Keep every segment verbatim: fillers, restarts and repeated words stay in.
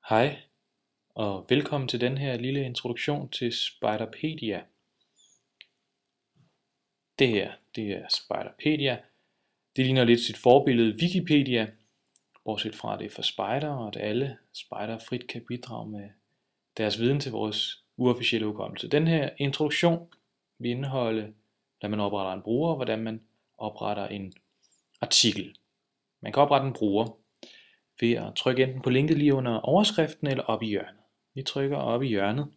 Hej og velkommen til den her lille introduktion til Spiderpedia. Det her, det er Spiderpedia. Det ligner lidt sit forbillede Wikipedia, bortset fra at det er for spider, og at alle spider frit kan bidrage med deres viden til vores uofficielle hukommelse. Den her introduktion vil indeholde, hvordan man opretter en bruger, og hvordan man opretter en artikel. Man kan oprette en bruger ved at trykke enten på linket lige under overskriften eller op i hjørnet. Vi trykker op i hjørnet.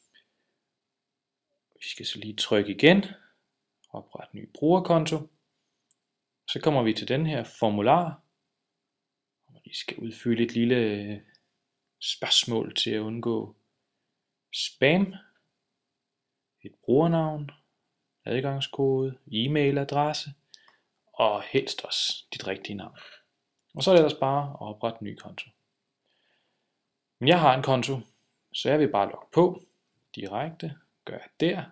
Vi skal så lige trykke igen, oprette ny brugerkonto. Så kommer vi til den her formular, hvor vi skal udfylde et lille spørgsmål til at undgå spam, et brugernavn, adgangskode, e-mailadresse og helst også dit rigtige navn. Og så er det ellers bare at oprette en ny konto. Men jeg har en konto, så jeg vil bare logge på direkte, gør jeg der,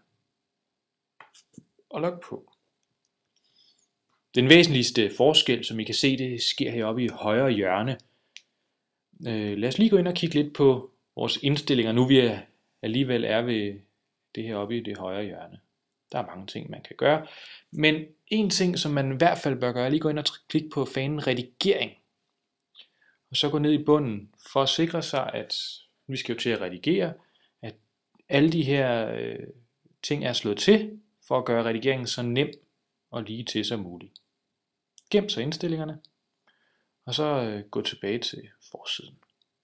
og logge på. Den væsentligste forskel, som I kan se, det sker heroppe i højre hjørne. Øh, lad os lige gå ind og kigge lidt på vores indstillinger, nu vi alligevel er ved det her oppe i det højre hjørne. Der er mange ting, man kan gøre. Men en ting, som man i hvert fald bør gøre, er lige gå ind og klikke på fanen redigering. Og så gå ned i bunden for at sikre sig, at vi skal jo til at redigere, at alle de her øh, ting er slået til, for at gøre redigeringen så nem og lige til som muligt. Gem så indstillingerne, og så øh, gå tilbage til forsiden.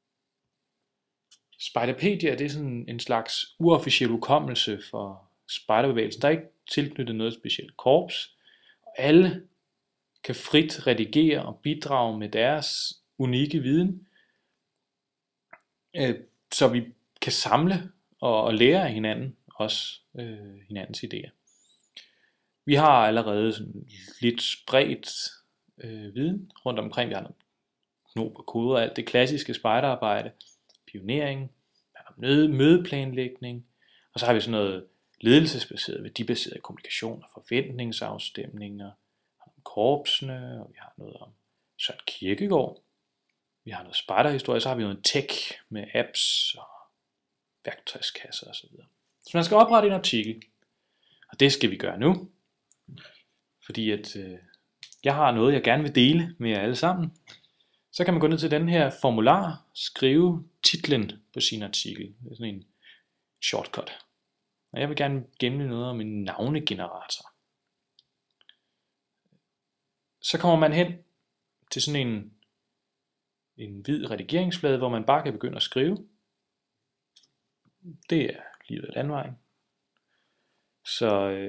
Spiderpedia, det er sådan en slags uofficiel hukommelse for spejderbevægelsen. Der er ikke tilknyttet noget specielt korps. Alle kan frit redigere og bidrage med deres unikke viden, øh, så vi kan samle og, og lære af hinanden, også øh, hinandens idéer. Vi har allerede sådan lidt spredt øh, viden rundt omkring. Vi har noget knop og koder, alt det klassiske spejderarbejde, pionering, møde, mødeplanlægning, og så har vi sådan noget ledelsesbaseret, værdibaseret kommunikation og forventningsafstemninger, om korpsene, og vi har noget om Søren Kierkegaard. Vi har noget spejderhistorie, så har vi noget tech med apps og værktøjskasser osv. Så man skal oprette en artikel, og det skal vi gøre nu, fordi at øh, jeg har noget, jeg gerne vil dele med jer alle sammen. Så kan man gå ned til den her formular, skrive titlen på sin artikel. Det er sådan en shortcut. Og jeg vil gerne gemme noget om en navnegenerator. Så kommer man hen til sådan en, en hvid redigeringsflade, hvor man bare kan begynde at skrive. Det er lige ved landvejen. Så øh,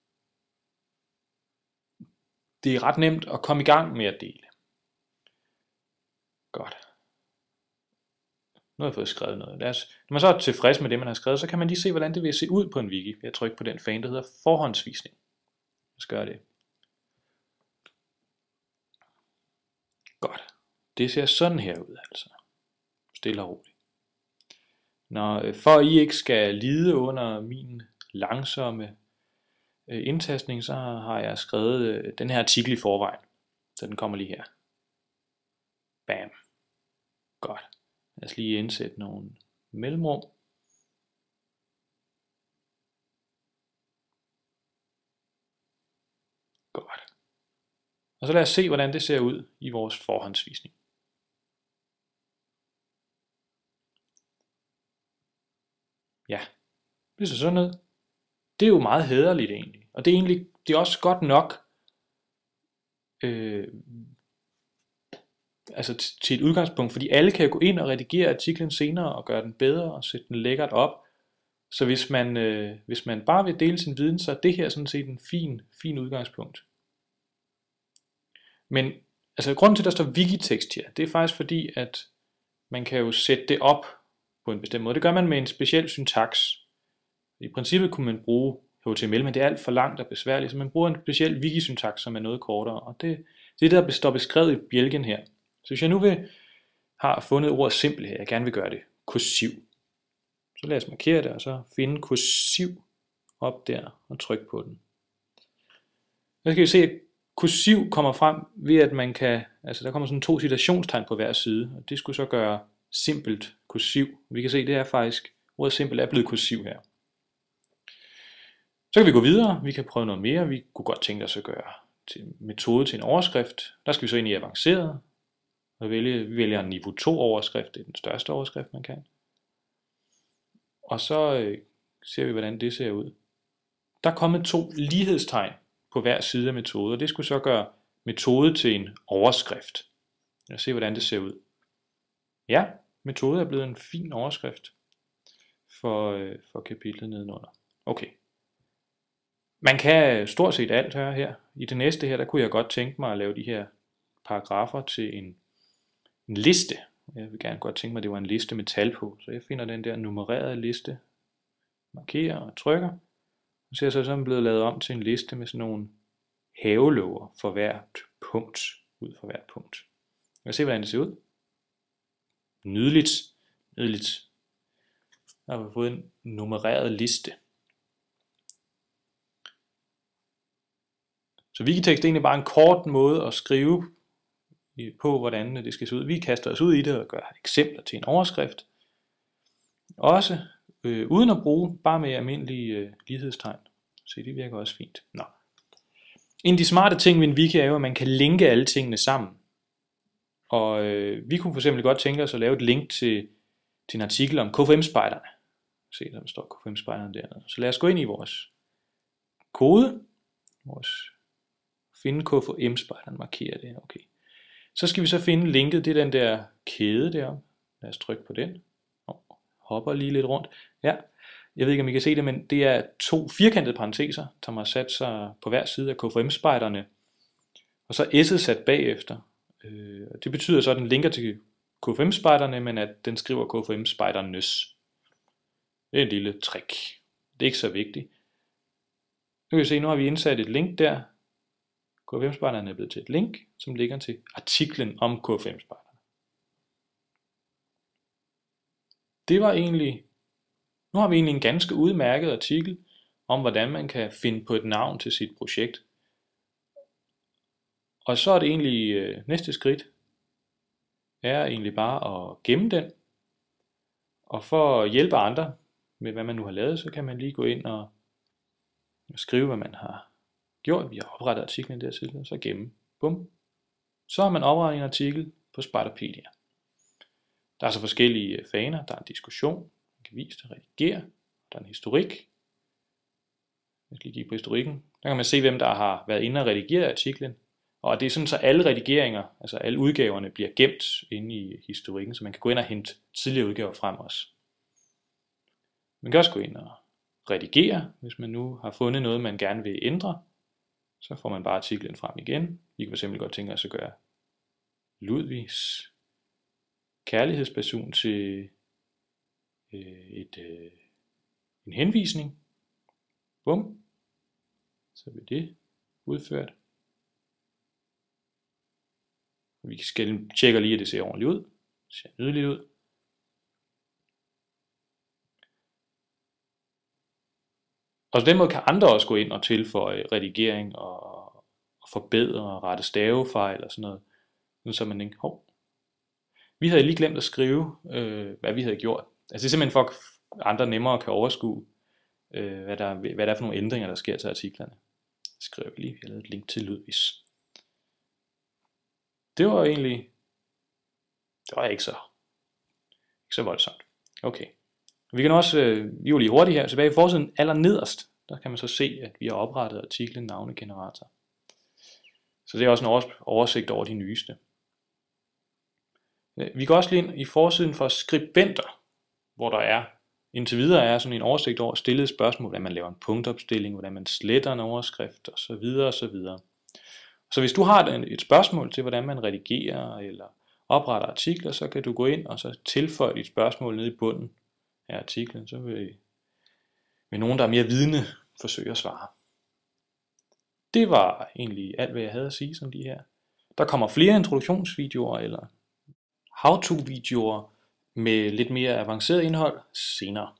det er ret nemt at komme i gang med at dele. Godt. Nu har jeg fået skrevet noget. Lad os, når man så er tilfreds med det, man har skrevet, så kan man lige se, hvordan det vil se ud på en wiki. Jeg trykker på den fan, der hedder forhåndsvisning. Lad os gøre det. Godt. Det ser sådan her ud, altså. Stille og roligt. Når, for I ikke skal lide under min langsomme øh, indtastning, så har jeg skrevet øh, den her artikel i forvejen. Så den kommer lige her. Bam. Godt. Lad os lige indsætte nogle mellemrum. Godt. Og så lad os se, hvordan det ser ud i vores forhåndsvisning. Ja, det ser sådan ud. Det er jo meget hæderligt egentlig. Og det er egentlig, det er også godt nok øh, altså til et udgangspunkt, fordi alle kan gå ind og redigere artiklen senere og gøre den bedre og sætte den lækkert op. Så hvis man, øh, hvis man bare vil dele sin viden, så er det her sådan set en fin, fin udgangspunkt. Men altså grunden til, at der står wikitekst her, det er faktisk fordi, at man kan jo sætte det op på en bestemt måde. Det gør man med en speciel syntaks. I princippet kunne man bruge H T M L, men det er alt for langt og besværligt, så man bruger en speciel wiki-syntaks, som er noget kortere. Og det, det er det, der står beskrevet i bjælken her. Så hvis jeg nu vil, har fundet ordet simpel her, jeg gerne vil gøre det kursiv, så lad os markere det, og så finde kursiv op der, og trykke på den. Så skal vi se, at kursiv kommer frem ved, at man kan, altså der kommer sådan to citationstegn på hver side, og det skulle så gøre simpelt kursiv. Vi kan se, det er faktisk, ordet simpel er blevet kursiv her. Så kan vi gå videre, vi kan prøve noget mere, vi kunne godt tænke os at gøre til metode til en overskrift. Der skal vi så ind i avanceret, og vælge, vi vælger en niveau to overskrift, det er den største overskrift man kan. Og så øh, ser vi, hvordan det ser ud. Der er kommet to lighedstegn på hver side af metode, og det skulle så gøre metode til en overskrift. Lad os se, hvordan det ser ud. Ja, metode er blevet en fin overskrift for, øh, for kapitlet nedenunder. Okay. Man kan stort set alt her. her. I det næste her, der kunne jeg godt tænke mig at lave de her paragrafer til en, en liste. Jeg vil gerne godt tænke mig, at det var en liste med tal på. Så jeg finder den der nummererede liste, markerer og trykker. Og så er så sådan blevet lavet om til en liste med sådan nogle havelåger for hvert punkt. Ud for hvert punkt. Jeg kan se, hvordan det ser ud. Nydeligt. Nydeligt. Der har vi fået en nummereret liste. Så Wikitekst er egentlig bare en kort måde at skrive på, hvordan det skal se ud. Vi kaster os ud i det og gør eksempler til en overskrift. Også øh, uden at bruge, bare med almindelige øh, lighedstegn. Så det virker også fint. Nå. En af de smarte ting ved en wiki er jo, at man kan linke alle tingene sammen. Og øh, vi kunne for eksempel godt tænke os at lave et link til, til en artikel om K F M-spejderne. Se, der står K F M-spejderne dernede. Så lad os gå ind i vores kode. Vores finde K F M-spejderne, markere det. Okay. Så skal vi så finde linket, det er den der kæde der. Lad os trykke på den. Og hopper lige lidt rundt. Ja, jeg ved ikke om I kan se det, men det er to firkantede parenteser, som har sat sig på hver side af K F M-spejderne. Og så S'et sat bagefter. Det betyder så, at den linker til K F M-spejderne, men at den skriver K F M-spejdernes. Det er en lille trick. Det er ikke så vigtigt. Nu kan vi se, nu har vi indsat et link der. K F M-spejderne er blevet til et link, som ligger til artiklen om K F M-spejderne. Det var egentlig, nu har vi egentlig en ganske udmærket artikel om, hvordan man kan finde på et navn til sit projekt. Og så er det egentlig øh, næste skridt, er egentlig bare at gemme den. Og for at hjælpe andre med, hvad man nu har lavet, så kan man lige gå ind og skrive, hvad man har gjort. Vi har oprettet artiklen der tidligere, så gemme. Bum. Så har man oprettet en artikel på Spejderpedia. Der er så forskellige faner. Der er en diskussion, man kan vise og redigere. Der er en historik. Jeg skal lige kigge på historikken. Der kan man se, hvem der har været inde og redigeret artiklen. Og det er sådan, så alle redigeringer, altså alle udgaverne, bliver gemt inde i historikken, så man kan gå ind og hente tidligere udgaver frem også. Man kan også gå ind og redigere, hvis man nu har fundet noget, man gerne vil ændre. Så får man bare artiklen frem igen. Vi kan fx godt tænke os at gøre Ludvigs kærlighedsperson til øh, et, øh, en henvisning. Bum. Så bliver det udført. Vi skal tjekke lige, at det ser ordentligt ud. Det ser nydeligt ud. Og på den måde kan andre også gå ind og tilføje redigering og, og forbedre og rette stavefejl og sådan noget. Så man ikke, hov. Vi havde lige glemt at skrive, øh, hvad vi havde gjort. Altså det er simpelthen for, at andre nemmere kan overskue, øh, hvad, der, hvad der er for nogle ændringer, der sker til artiklerne. Så skriver vi lige, vi har lavet et link til Ludvigs. Det var egentlig, det var ikke så, ikke så voldsomt. Okay. Vi kan også, øh, vi er jo lige hurtigt her, tilbage i forsiden, aller nederst, der kan man så se, at vi har oprettet artiklen navnegenerator. Så det er også en oversigt over de nyeste. Vi går også lige ind i forsiden for skribenter, hvor der er, indtil videre er sådan en oversigt over stillede spørgsmål, hvordan man laver en punktopstilling, hvordan man sletter en overskrift osv. osv. Så hvis du har et spørgsmål til, hvordan man redigerer eller opretter artikler, så kan du gå ind og så tilføje dit spørgsmål nede i bunden af artiklen. Så vil, vil nogen, der er mere vidende, forsøge at svare. Det var egentlig alt, hvad jeg havde at sige som de her. Der kommer flere introduktionsvideoer eller how-to-videoer med lidt mere avanceret indhold senere.